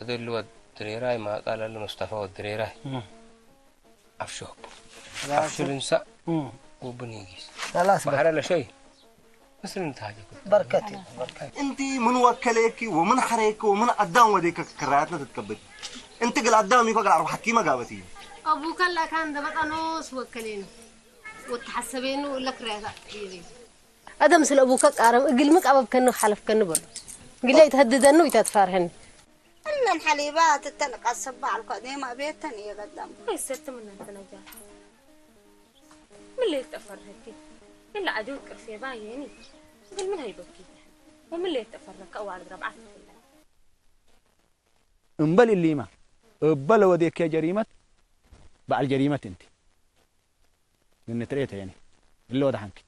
اللي ودريراي ما قال المصطفى ودريراي أفشوك أفشل النساء وبنيجيس خلاص بحر لا شيء بس انت حاجة بركتي انت من وكلك ومن حريك ومن قدام وديك كراتنا تتكبد انت قل قدام يقول اروح حكي ما قابتي ابوك الله كان ده بقى نص وكلين وتحسبين ولا كرهت يبي ادم سل ابوك قارم قلمك اباب كنو حلف كنو بل قلي يتهددنو يتفارهن ان الحليبات تلقى الصباع القديمه بيتني يا قدام هاي ست من انت نجاح من اللي تفرهتي الا عدوك في بايني قل من هي بكي ومن اللي تفرك او على ربعه انبل اللي ما بل وديك يا جريمه بعد جريمه انت من تريتها يعني اللي وضح عنك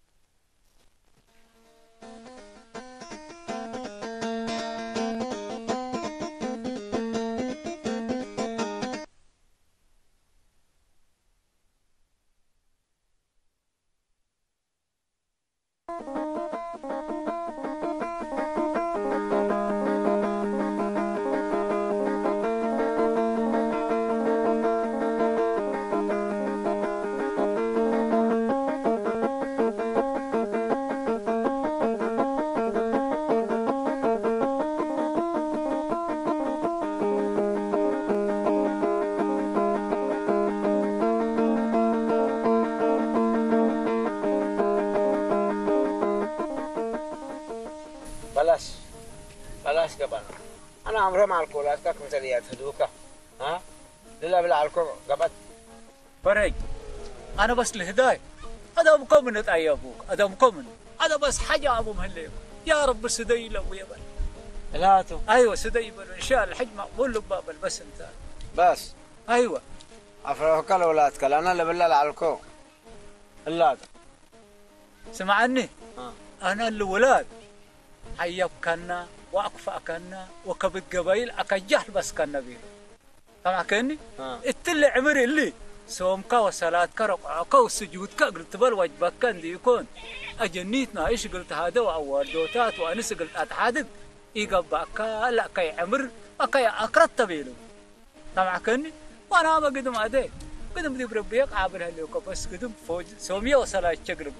بلاش قبل أنا عمري مع الكولات كم سريات هدوكا ها لا بلا الكول قبل فرج أنا بس الهداية هذا مكمن أبوك هذا مكمن هذا بس حاجة أبو مهلي يا رب سدي له ويبل لا تو أيوة سدي بل إن شاء الله الحج مقبول بابل بس أنت بس أيوة أفرحك الأولاد كلا أنا اللي بالله على الكول اللاد سمعني أنا الولاد حيب كنا وأكفأ كنا وكبد قبيل أكجهل بس كنا بيه سمع كني التل عمري اللي صومك وصلاة كرقعك وسجودك قلت بل واجبك كان دي يكون أجنيتنا إيش قلت هذا وأول دوتات وأنس قلت أتحادث يقبعك لا كي عمر أكي أكرت بيلو سمع كني وأنا ما قدم أدي قدم دي بربيك عابر هليوك بس قدم فوج صومية وصلاة شقرب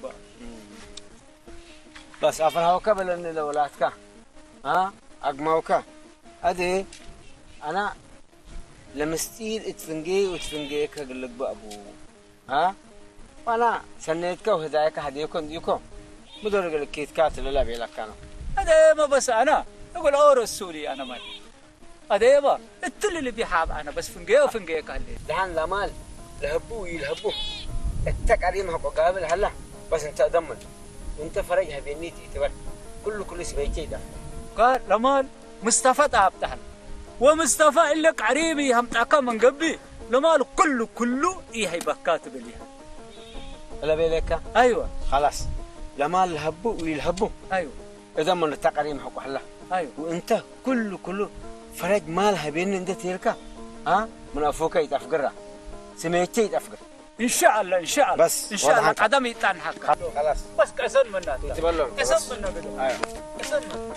بس أفرحك بالأن الأولاد ها أجمعوك أدي أنا لمستيد اتفنجي وتفنجي كقلق بأبو ها وأنا سنيتك وهدايك هديكم بدور قلك كيت كاتل لا بيلك كانوا هذا ما بس أنا أقول أورو السوري أنا مالي هذا ما التل اللي بيحاب أنا بس فنجي وفنجي كهلي دهان لا مال لهبو يلهبو التكريم هبو قابل هلا بس أنت أدمن وأنت فرجها بينيتي تبر كل سبيتي ده قال لمال مصطفى تعبتها ومصطفى إلك عريبي هم تعكا من قبي لمال كله إيه هيبكات بليها لا بيلك أيوة خلاص لمال الهبو ويلهبو أيوة إذا من التقريم حقو حلا أيوة وأنت كله فرج مالها بين أنت تيركا ها من أفوك يتفقرها سميتي يتفقر إن شاء الله بس إن شاء الله قدم يتنحك خلاص بس كسر منا تبلغ كسر منا بدو أيوة كسر منا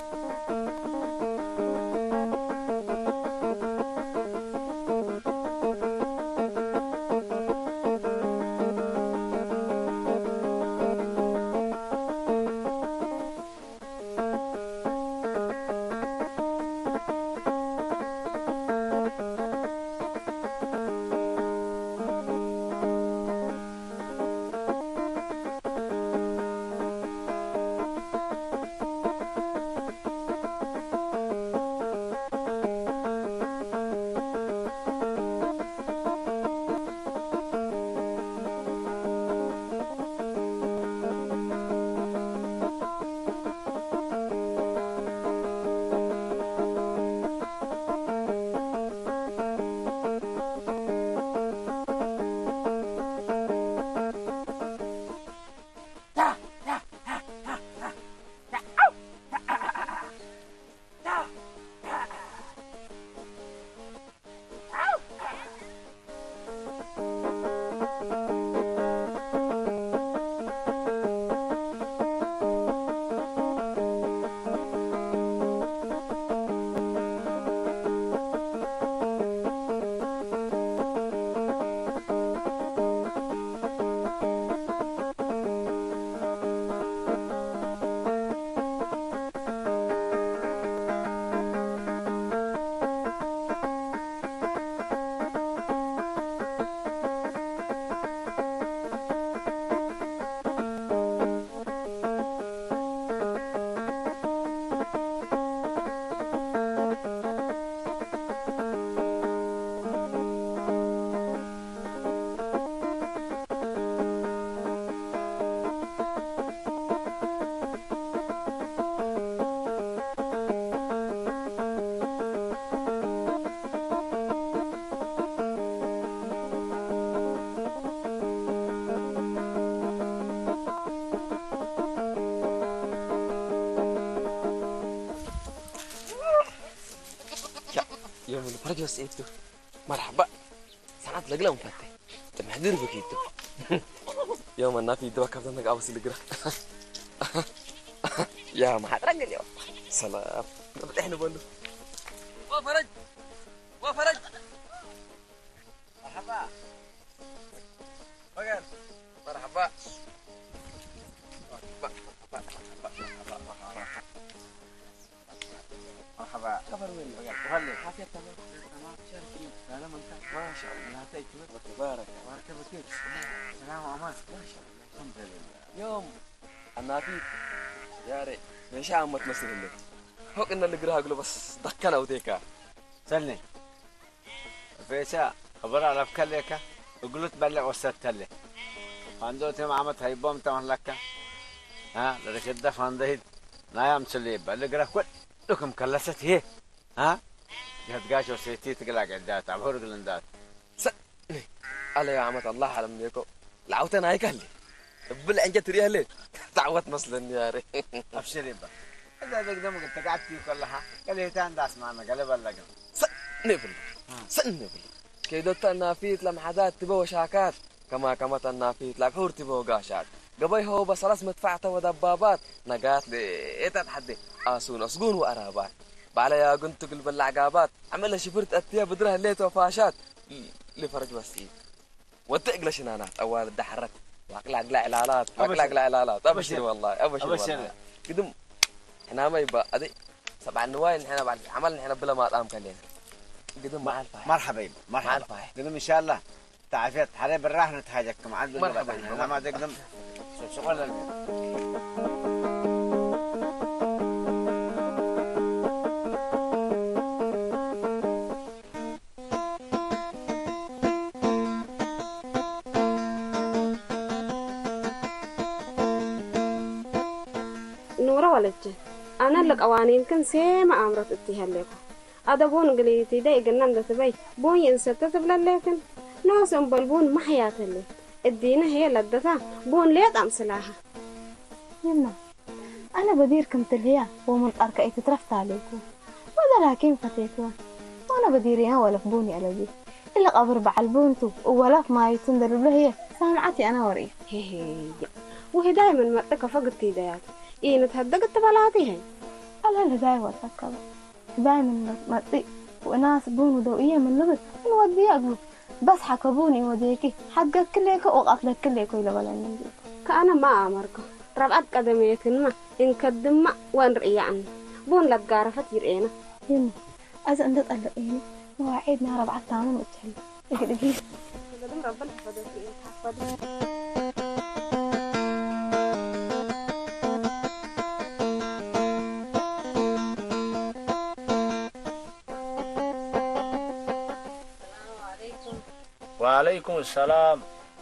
يوم الفرج بس انتو مرحبا ساعات لقلا مفتح تمحدر بكيتو يوم النافي دوا كابتن نقا بس لقرا يا ما حد رجل اليوم سلام احنا بقول وفرج وفرج مرحبا وقال مرحبا مرحبا خبر مني وخلي حافية تمام تمام شاركين سلام انت ما شاء الله نهتيت تبارك بارك فيك سلام امان ما شاء الله الحمد لله يوم النافي يا ريت مش عم تمثل اللي هو قلنا اللي قراها قلوا بس دكنا وديكا سلني فيسا خبر على فكليكا وقلت بلع وسدت لي فاندو تم عمت هيبوم تمن لك ها لركد فاندهيد نايم سليب اللي قرا كل لكم كلست هي ها يتقاش وسيتي تقلع قدات عبور قلندات سني على يا عمت الله على منيكو لعوتنا هيك هلي بل انت تريها ليه تعوت مثلا يا ري ابشري با اذا بقدم قلت قعدتي كلها قال لي تان داس معنا قال بلغ سني سني كيدوت النافيت لمحدات تبو شاكات كما النافيت لبحور تبو قاشات قبي هو بس راس مدفعته ودبابات نقات لي تتحدي اسون اسقون وارابات بعلى يا قنت قلب العقابات عملها شفرت اتيا بدرها ليت وفاشات لفرج بسيط وتقلى شنانات اول الدحرت واقلع علالات واقلع علالات ابشر والله ابشر والله قدم احنا ما يبقى ادي 7 نواين احنا بعد عملنا احنا بلا ما طعم كلنا قدم مع الفايح مرحبا يبا مرحبا قدم ان شاء الله تعافيت حريب الراح نتحاجك مع مرحبا انا ما تقدم شغل نورا ولجة أنا لك أوانين كان سيما أمرت اتهاليكو هذا بون قليتي داي قلنا ده تبي بون ينسطت بلا لكن ناس بالبون ما حياة اللي الدينة هي لدتها بون ليه أمسلاها يما أنا بديركم تلهيا ومن أركأي تترفت عليكم ولا لكن فتيكوا وأنا بديريها ولا فبوني ألبي إلا قبر بعلبونتو ولا ما يتندر بلهي سامعتي أنا وريه هي وهي دايما مرتك فقدتي ديات إيه نتهدقت بلاتي هاي ألا داي وتفكر دايما مرتي وناس بون ودوئية من لبس نودي أقول بس حكبوني وديكي حقك كليك وقتلك كليك ولا ولا نجيك كأنا ما أمرك ربعت قدميك ما إن كدم وان رأي عنه بون لك قارفة يرئينا يما أذا أنت تقلقيني وعيدنا ربعت تامن وتحل اقلقي قدم ربنا حفظك حفظك وعليكم السلام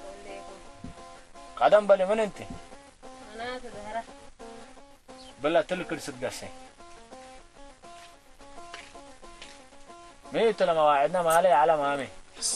قدم بالي من انت أنا زهرة بلا تلك السدقسي ميت لما وعدنا ما علي على مامي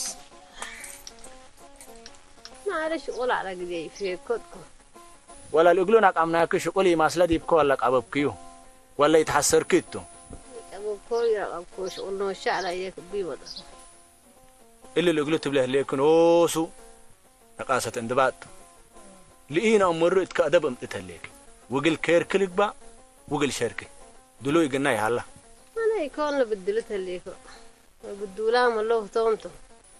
معلش قول على قدي في كتكم ولا يقولونك امناك شقولي ماسلدي بكو لك اببكيو ولا يتحسر كيتو أبو كوي أبو كوش قلنا الشعر يك بيوض اللي يقولوا تبله ليكن اوسو نقاسة اندبات لقينا مرت كأدب امتتهليك وقل كير كلك با وقل شركة دلو يقلنا يهلا أنا يكون بدلتها اللي بدولام الله تومته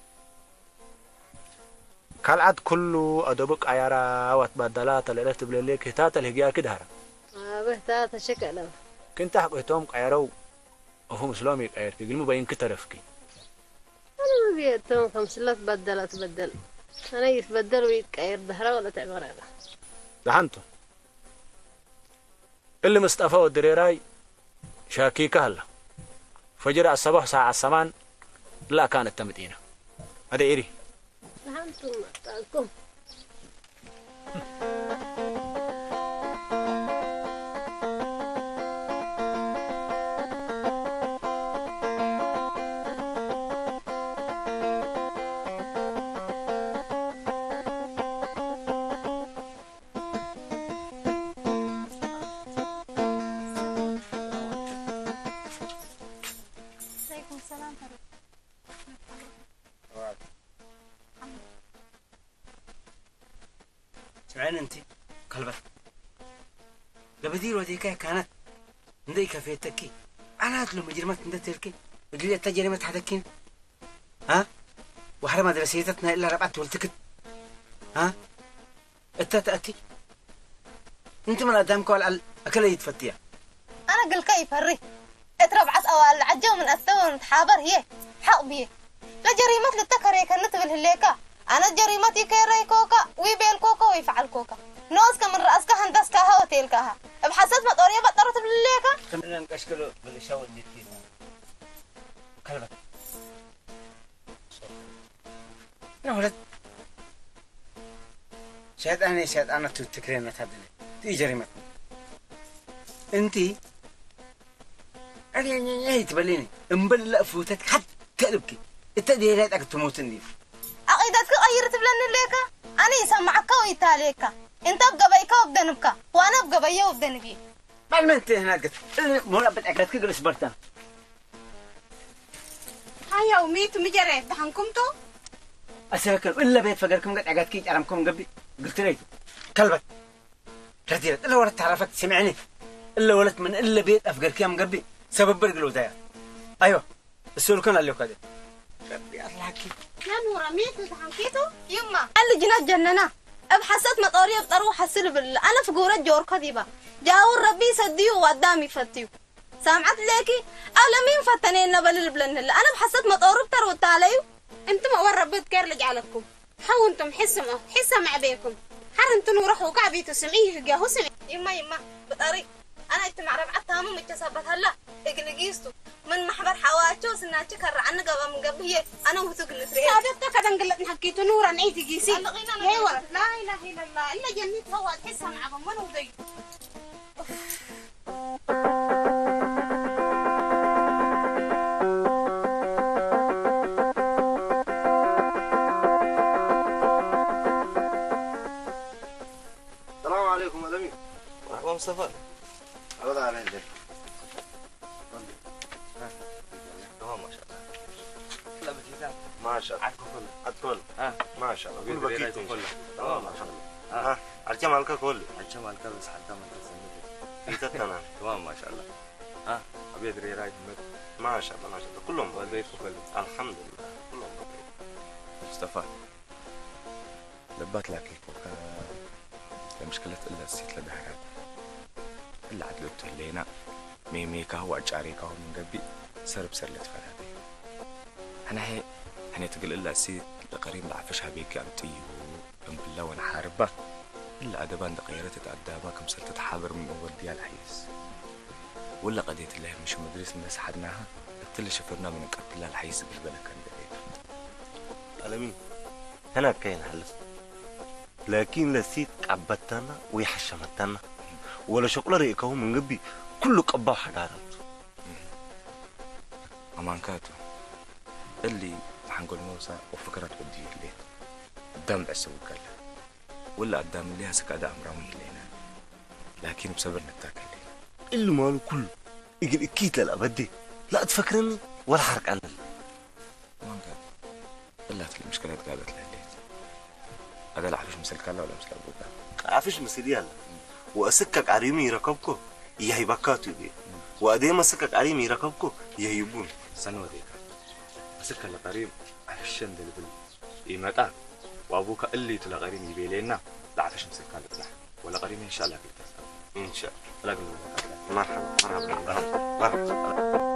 كالعد كله أدبك عيارا واتبدلات اللي تبله ليك هتاتا الهجيا كدهرا بهتاتا شكله كنت حق هتومك عيارو وفهم سلامي عيار يقلمو باين كترفكي أنا ما بيتهم خمسلات بدل أنا يتبدل ويتكير ظهره ولا تعبر هذا دحنتو اللي مصطفى والدريراي شاكيكة هلا فجر الصباح ساعة السمان لا كانت تمدينة هذا إيري دحنتم تاكم عليكم السلام سمعين انت كلبت لبدير وديك كانت ندي كفيتكي انا اتلو مجرمات ندتلكي قلت لي تجرمت حدكين ها وحرم مدرسيتنا الا ربعت ولتكت ها انت تاتي انت من قدامك ولا اكل يتفتيا انا قل كيف هري اتربعت اوال عجو من استوى متحابر هي حق بيه لا جريمة للتكري كانت بالهليكا انا جريمتي كيري كوكا ويبيل كوكا ويفعل كوكا نوسك من رأسك هندسكا هوتيلكا بحسات ما طوريا بطرت بالهليكا خلينا نكشكلو بالشاو اللي فينا كلبت لا ولد شهد انا تتكرين متهدني تي جريمتنا انتي أنا تبليني امبل لا فوتك حتى كلبكي انت ديريتك تموت نديف عقيدتك غيرت بلن ليكا انا يسمعك ويتاليكا انت بقبيكا وبدنبكا وانا بقبيه وبدنبي بعد ما انت هناك مولا بتعقدك جلس برتا هيا وميت مجرد دحنكمتو اسيركل الا بيت فقركم قد عقدك عرمكم قبي قلت لي كلبك لا ديرت الا ولد تعرفت سمعني الا ولد من الا بيت افقرك يا مقبي سبب برقلو داير ايوه السؤال كان اللي كده ربي الله كيف يا نورا ميت دحنكيتو يما اللي جنات جننا ابحثت مطوريه بطروح السلب انا في قوره جور كذبه جاور ربي سديو وقدامي فتيو سامعت ليكي الا مين فتنين بل بلن انا بحثت مطور بتروت عليو انتم اول ربيت كير لجعلكم حاول انتم حسم مع بيكم حر انتم روحوا كعبيتو سمعيه جاهو سمع يما بطريق انا اجتمع ربعتها مو متسبت هلا اقلقيستو من محبر حواتشو سناتي كر عنا قبل من قبل انا وثق نسري سابتك كذا نقلت حكيتو نورا نعيتي جيسي يا ولد لا اله الا الله الا جنيت هو تحسها مع من ودي السلام عليكم ادمي مرحبا مصطفى هذا على عندك تمام ما شاء الله لا بكيتان ما شاء الله ادخل ما شاء الله كل بكيت تمام ما شاء الله ها ارجع مالك كل عشان مالك بس حتى ما تنسى بيتنا تمام ما شاء الله ابي ادري رايك ما شاء الله كلهم والبيت كله الحمد لله كلهم مصطفى لبات لك مشكلة إلا السيت لبحرات إلا عدلت اللينا ميميكا هو أجاريكا هو من قبي سرب سر لتفرادي أنا تقول إلا السيت لقريب لعفشها بيك أمتي وأم بالله وأنا حاربة إلا أدبان دقيرة تتعدابا كم سلت تحاضر من أول ديال الحيس ولا قضية الله مش مدرس الناس حدناها قلت شفرنا من قتل الحيس بالبلد كان دقيق ألمين هنا كاين حلف لكن لسيت عبتنا ويحشمتنا ولا شغل ريكه من قبي كله قبا حقارات أمان كاتو اللي حنقول موسى وفكرت بدي اللي قدام العسو قال ولا قدام اللي هسك أداء أمرهم اللينا لكن بصبر نتاكل اللي ماله كله يجي اكيد للابدي لا تفكرني ولا حرك انا أمان كاتو إلا المشكلة قابت لها هذا لا عارفش مثل كلا ولا مثل أبوك عارفش مثل يلا وأسكك عريمي ركبكو يهي بكاتو دي وأديما سكك عريمي ركبكو يهيبون سنو ديك أسكك لقريب عفشن دل إيمتا وأبوك اللي تلا قريب يبيلينا لا عارفش مثل كلا ولا قريب إن شاء الله كده إن شاء الله لا قبل مرحبا مرحبا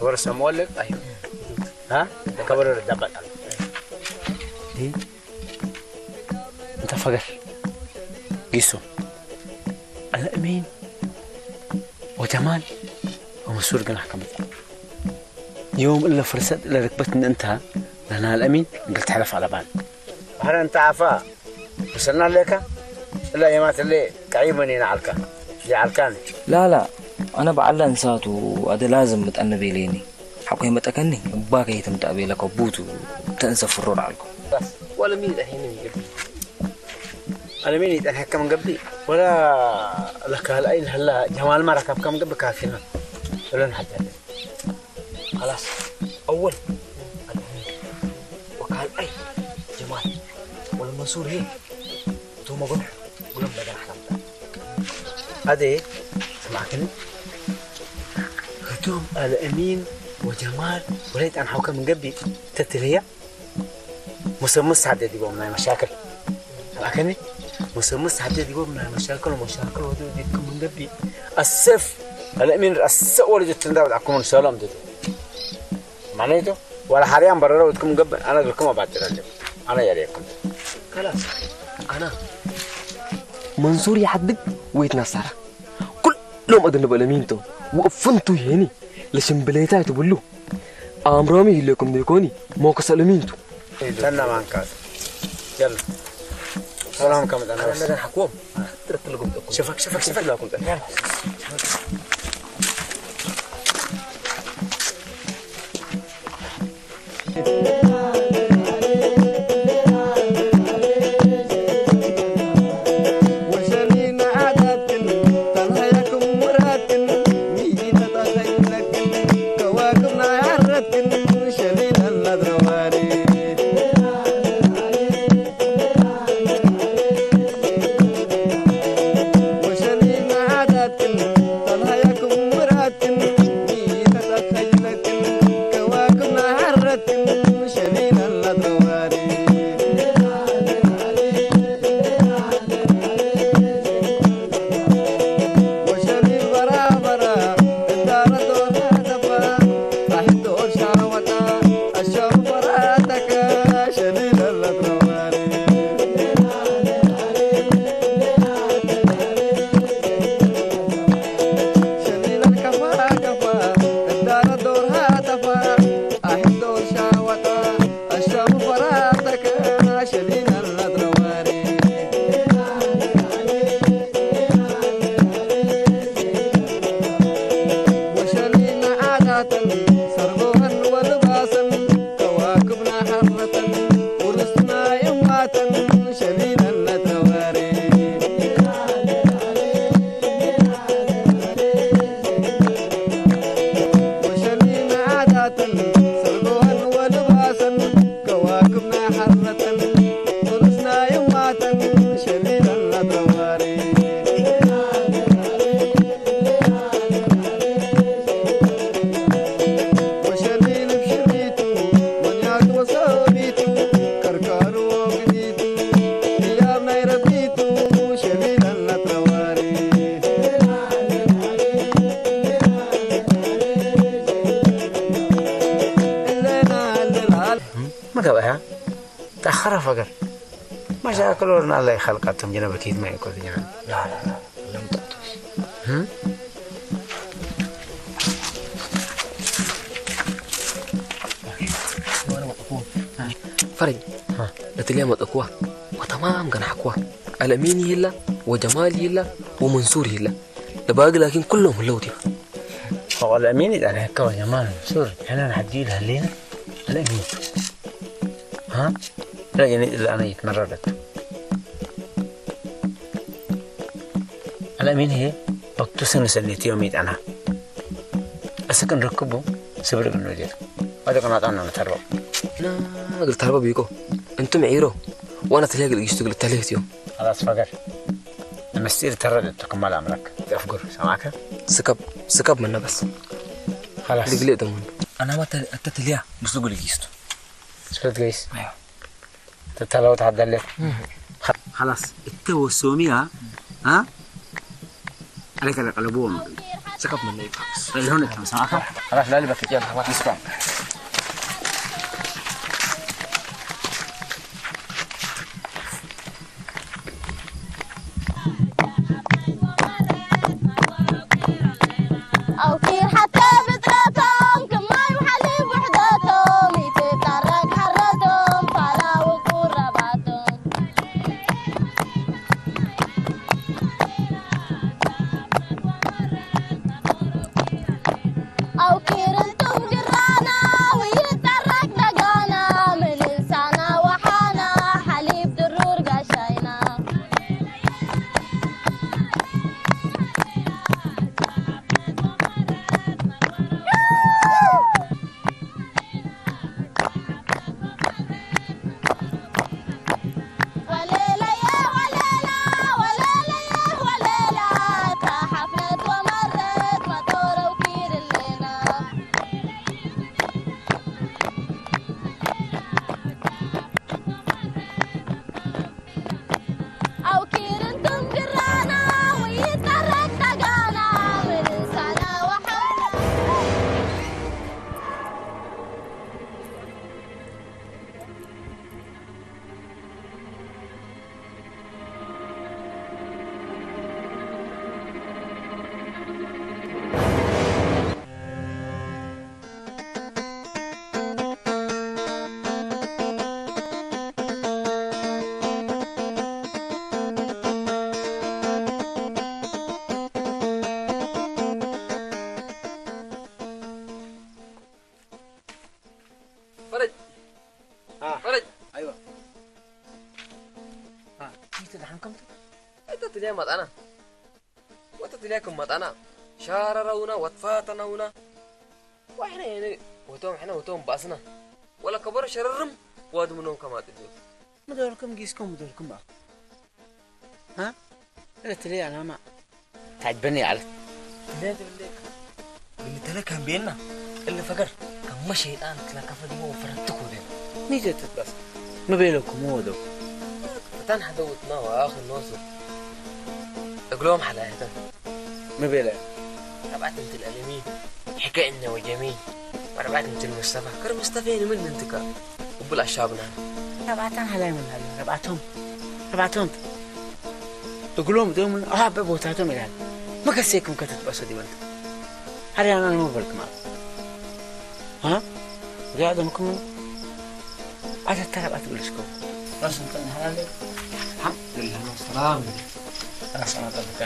كبر سمولك أيوه ها كبر الدبل دي أنت فقر قيسو الأمين وجمال ومسؤول قنا حكمت يوم إلا فرصت إلا ركبتني أنت لأن الأمين قلت حلف على بال هل أنت عفا وصلنا لك إلا يمات اللي كعيبني نعلك يعلكاني لا أنا بعلى انسات وهذا لازم متأنبي ليني حقي متأكني باقي تمتأبي لك وبوتو تنسى فرور عليكم بس ولا مين الحين من قبلي أنا مين يتحكم من قبلي ولا لك هالأين هلا جمال ما ركب كم قبل كافينا ولا نحد خلاص أول وكال أي جمال ولا منصور هي ثم قلنا قلنا بدنا حكم هذه سمعتني هتوم الأمين وجمال وليت أنا حوكم من قبلي تتليا مسمس عدد يقوم من المشاكل سمعتني مسمس عدد يقوم من المشاكل ومشاكل ودو يكون من قبلي السف الأمين السؤال اللي تنداود عكم إن شاء الله مدته معناته ولا حريان برا ودكم من قبل أنا أقولكم بعد ترجع أنا يريكم خلاص أنا منصور يحدد ويتنصر كلهم أدنى بالأمينتو وقفنتو يعني لشم بليتاي تقولوا أمرامي لكم ديكوني موقس الأمينتو استنى معك كاس يلا سلام كم أنا أنا حكوم شوفك لا كنت يلا تأخر فقر مشاكل ورنا الله خلقتهم جنب أكيد ما يكون جنب لا لم تقطش فرج نتليا متقوى وتمام كان حكوى الأمين يلا وجمال يلا ومنصور يلا لباقي لكن كلهم اللوتي هو الأمين يعني هكا وجمال منصور أنا نحدي لها لينا الأمين ها لا يعني أنا يتمردت الأمين هي أكتسن سنتي يوميت أنا أسكن ركبه سبر بالنودير هذا كنا أنا نتربى لا قلت تربى بيكو أنتم عيرو وأنا تلاقي اللي يشتغل التلهيت يوم خلاص فقر المستير تردد تكمل أمرك تفقر سمعك سكب منه بس خلاص اللي قلت أنا ما أتتليا بس تقول لي جيستو شفت جيس أيوه تتلو تعدل خلاص التوسوميها ها عليك القلبون سكب من ليك اللي هون انت سمعك خلاص لا لي بك يلا اسمع أو كير حتى بطراتهم كماي وحليب وحداتهم يتترك حراتهم فلا وقور رباتهم أو كير انتم جرانا ويترك دقانا من لسانا وحانا حليب درور قشاينا وليلة يا وليلة وليلة يا وليلة تحفلت ومرت مطورة وكير الليلة أو كير انتم جرانا ويترك دقانا من لسانا وحانا فرج فرج ايوه انت دحين كم انت تلي مطعنا وانت تليكم مطعنا شاررونا وتفاتنونا واحنا يعني وتوم احنا وتوم باسنا ولا كبر شررم وادمنهم كما تجوز مدوركم جيسكم مدوركم بقى ها قلت لي انا ما تعجبني على ليه اللي تلكهم بينا اللي فقر كان مشي الان كلا كفدي وفرتكوا دين نيجي بس ما بينكم ودو فتان حدوتنا واخر نوصل اقلوم حلايتنا ما بينك ربعت انت الالمين حكايتنا وجميل وربعت انت المصطفى كرم مصطفى من انتكا وبلا شابنا ربعتان هلاي من هلا ربعتهم تقولون دوم ببوتاتهم الان ما كسيكم كتت بسدي بنت هذا انا مو بالك معك ها قاعد منكم عاد ترى بتقولشكم راس انت هذا الحمد لله والسلام راس انا طبعا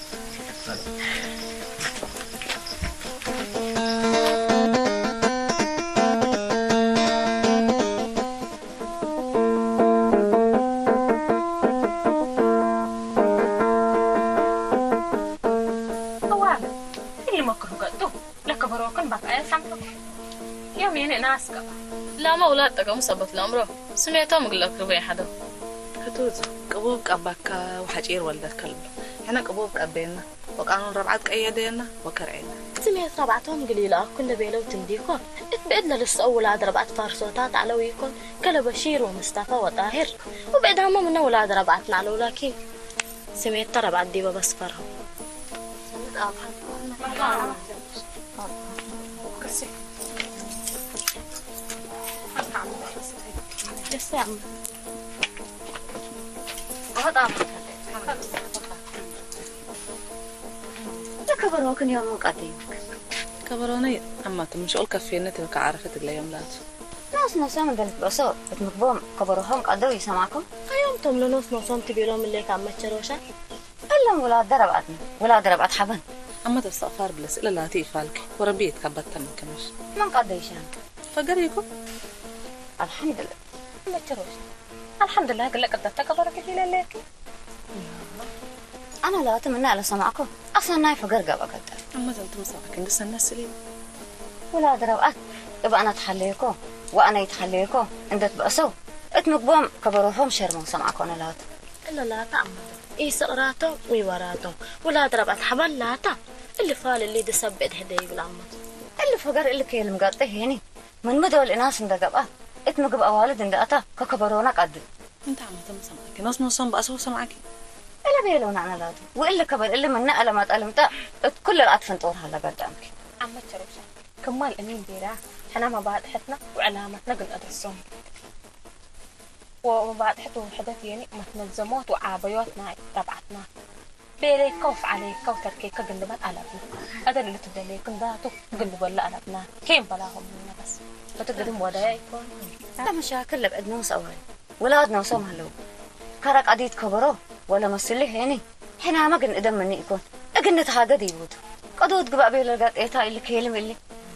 يومين ناسكا لا ما أولاد تقوم صبت الأمره سمعتهم يقول لك ربي حدا كتوز قبوك أباك وحجير ولدك كلب هنا قبوك أبينا وقانون ربعتك أيدينا وكرعينا سمعت ربعتهم قليلة كل بيلو تنديكم اتبعدنا لسه أولاد ربعت فارسوتات على ويكم كلا بشير ومصطفى وطاهر وبعدها ما من أولاد ربعتنا على ولكن سمعت ربعت ديبا بس فرهم لسه عم وهذا كبروكن يوم قديم كبروني أما تمشي أقول كفيني تبقى عارفة اليوم لات ناس نسام دلت بسو بتمكبوم كبروهم قدو يسمعكم يومتم لنوس نوصم تبيلهم اللي كان متشروشة إلا ولاد دربعتنا ولاد دربعت حبن أما تستغفر بلس إلا لا تيفالك وربيت كبتن كمش من قديشان فقريكم الحمد لله متشروشة الحمد لله قل لك قدرت كبرك في ليلك أنا لا أتمنى على سمعكم أصلا نايفة قرقة بقدر أما أنت مساعدك لسه الناس سليم ولا دربعت يبقى أنا أتحليكم وأنا يتحليكم عندك بأسو اتمكبوم كبروهم شرمون سمعكم أنا لا إلا لا تعمل إيه سقراتهم ويوراتهم ولا دربعت حبل لا تعمل اللي فال اللي دسبت هدي بالعمد اللي فقر اللي كيل مقاطه هني من مدى الإناس اندقبأ اتمقبأ والد اندقتا ككبرونا قد انت عم تم سمعك ناس نوصم بأسو سمعك اللي كلا بيلون أنا لادو وإلا كبر إلا من نقل ما تقلمت كل الأطفال طورها لقدامك عم تشربش كمال أمين بيرا حنا ما بعد حتنا وعلامتنا قل أدرسهم وبعد حتو حدث يعني متنظمات وعابياتنا ربعتنا بيري كوف عليك كوتركي كقلبات قلبنا هذا اللي تبدأ ليكم ذاته قلب ولا قلبنا كيف بلاهم منا بس فتقدم ودايكم لا مشاكل لبعد نوس أول ولادنا وسوم هلو كارك عديد كبرو ولا مسلي هني حنا ما قن إدم مني يكون أقن نتهاجد ديود قدود قبأ بيلقات إيتا اللي كيلم اللي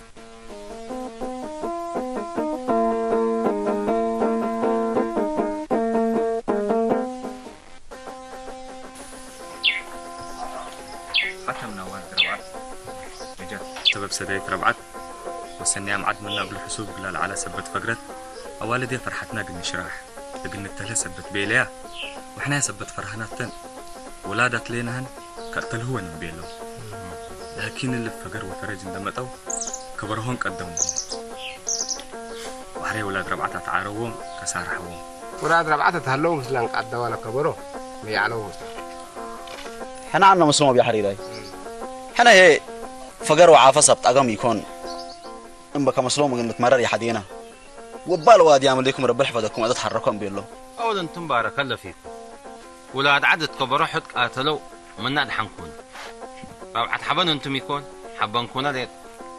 سبب سديت ربعت وسنيا معد منا بالحسوب قلال على سبت فقرت أوالدي فرحتنا قلنا شراح قلنا التله سبت بيليا وإحنا سبت فرحناتن ولادت لينهن كقتلهون بيلو لكن اللي فقر وفرج اندمتوا كبرهون قدموا وحري ولاد ربعت تعاروهم كسارحوهم ولاد ربعت تهلو مثلن قدوانا كبرو ميعلو حنا عنا مسلمة بحريراي حنا هي فقر وعافصة بتقام يكون إن بك مسلوم قلنا تمرر يا حدينا وبال وادي عمل لكم رب يحفظكم أدت حركم بيلو أولا تبارك الله فيك ولاد عدد كبروا حد قاتلوا من ناد حنكون ربعت حبان أنتم يكون حبان كونا ديت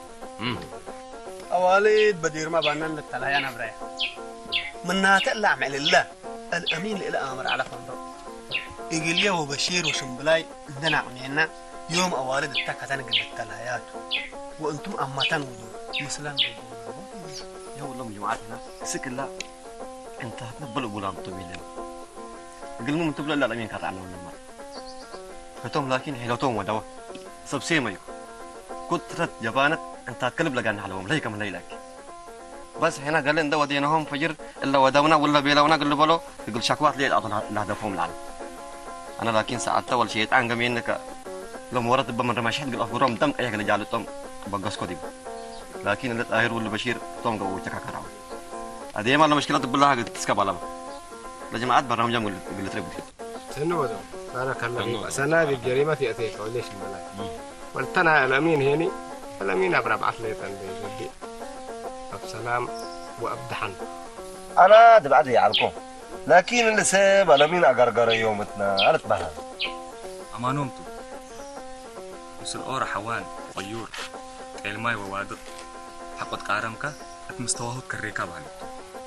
أواليد بدير ما بانن التلايان أبراي منها تقلع مع الله الأمين إلى أمر على فندق يقول لي وبشير وشمبلاي عندنا عمينا يوم أوالد التكتان قد التلايات وأنتم أمتان ودو مثلا يا والله مجموعاتنا سك الله أنت هتنبل أبولان طويل قل مو منتبلا لا الأمين كاتعنا من المرة فتوم لكن حيلتهم ودوا سبسيما يكون كترت جبانت أنت هتكلب لقانا حلوهم ليه كم ليلك بس هنا قال لنا وديناهم فجر إلا ودونا ولا بيلونا قل بلو يقول شكوات ليه أعطنا لهدفهم العالم أنا لكن ساعات أول شيء أنقم إنك لما ورد بمن رماشين قل أخبرهم دم أيه قل جالو توم بقص كودي لكن اللي تاهر ولا بشير توم قوي تكاكراو هذه ما له مشكلة بالله قد تسكب على لجماعات برنامج جام قل تربي سنو بدو بارك الله فيك سنة بالجريمة في أتيك وليش الملاك والتنا الأمين هني الأمين أبرب عطلي تنبي بسلام وأبدحن أنا دبعت لي علىكم لكن اللي ساب الأمين أقرقر يومتنا أنا تبهر أمانومتو وصل أورا حوان طيور الماي ووادر حقت قارمك مستواه كريكا بالتو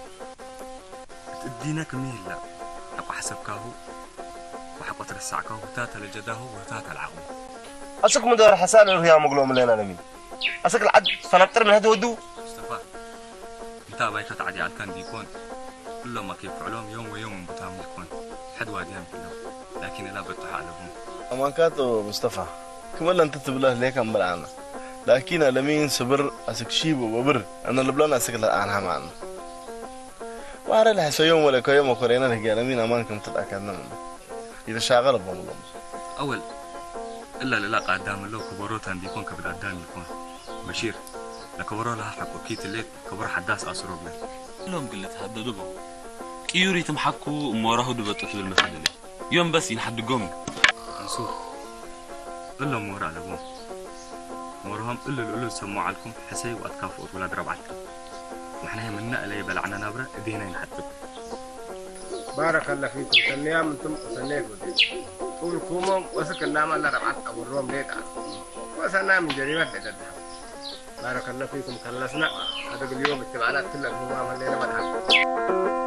تدينا كميه لا حق حسبكاه وحقت رسعكاه وتاتا لجداه وتاتا العقم أسك مدار حسان وهي مقلوم لنا الأمين أسك العد فنبتر من هذا ودو مصطفى انت بايك تعدي على كان بيكون كل ما كيف علوم يوم ويوم بتعمل يكون حد واديان كلهم لكن لا بتح على ابوه أما كاتو مصطفى كمل أنت تبله ليك أم بالعنا لكن الأمين صبر أسك شيب وبر أنا اللي بلون أسك الآن معنا وعلى الحس يوم ولا كيوم وكرينا نهجي الأمين أمانكم تتأكدنا منه إذا شاغل بهم أول إلا لا قدام له كبروتان بيكون كبر قدام يكون بشير لكبروا لها حق وكيت الليل كبر حداس أسرور له لهم قلت هددوا به كيوري تمحكوا وموراه دبتوا في المثل يوم بس ينحد قوم منصور إلا مور على قوم مورهم إلا سموا عليكم حسي وأتكافؤوا ولاد ربعتكم وإحنا منا إلي بلعنا نبرة إدينا ينحدوا بارك الله فيكم سنيا منتم سنيت ودي كلكم وسكننا ما ربعت أبو الروم ليك وسنا من جريمة حدد بارك الله فيكم خلصنا هذا اليوم اتبعنا كل المهمة اللي أنا بدها